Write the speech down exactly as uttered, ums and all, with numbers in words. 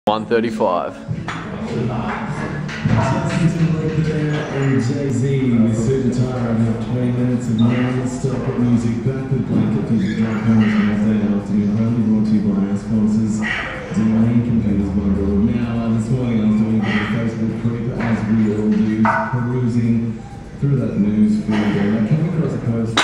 one thirty-five. Jay-Z, we sit and tired after twenty minutes of non-stop music back with blanket music drop homes Wednesday afternoon, only brought to you by our sponsors, Domain Computers Bundle. Now, uh, this morning I was doing a bit of Facebook creep, as we all do, perusing through that news feed, and I came across a post